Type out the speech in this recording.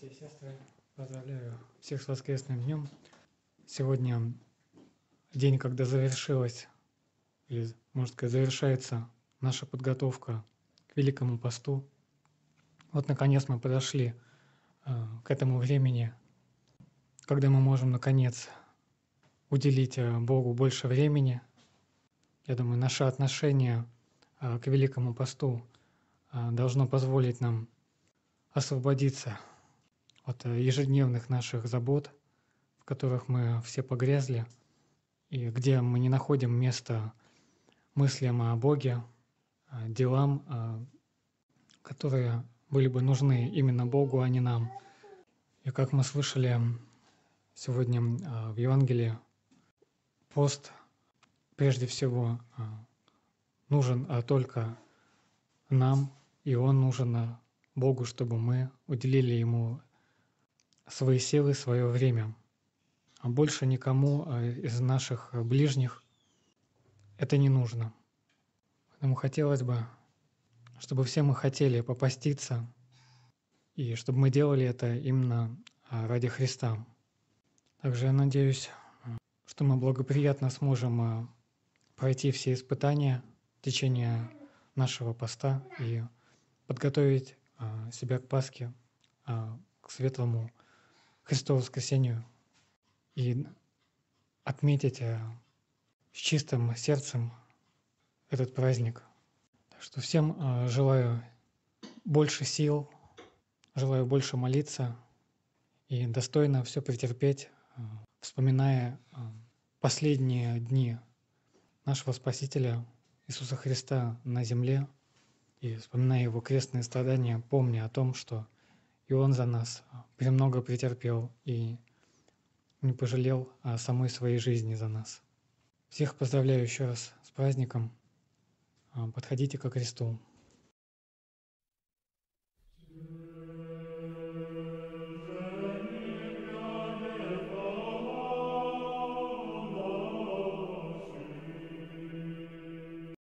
Братья и сестры, поздравляю всех с воскресным днем. Сегодня день, когда завершилась, или, можно сказать, завершается наша подготовка к Великому посту. Вот, наконец, мы подошли к этому времени, когда мы можем, наконец, уделить Богу больше времени. Я думаю, наше отношение к Великому посту должно позволить нам освободиться от ежедневных наших забот, в которых мы все погрязли, и где мы не находим места мыслям о Боге, делам, которые были бы нужны именно Богу, а не нам. И как мы слышали сегодня в Евангелии, пост прежде всего нужен только нам, и он нужен Богу, чтобы мы уделили Ему свои силы, свое время. А больше никому из наших ближних это не нужно. Поэтому хотелось бы, чтобы все мы хотели попаститься, и чтобы мы делали это именно ради Христа. Также я надеюсь, что мы благоприятно сможем пройти все испытания в течение нашего поста и подготовить себя к Пасхе, к светлому Христову воскресению и отметить с чистым сердцем этот праздник. Так что всем желаю больше сил, желаю больше молиться и достойно все претерпеть, вспоминая последние дни нашего Спасителя Иисуса Христа на земле и вспоминая Его крестные страдания, помня о том, что и Он за нас премного претерпел и не пожалел самой своей жизни за нас. Всех поздравляю еще раз с праздником. Подходите ко кресту.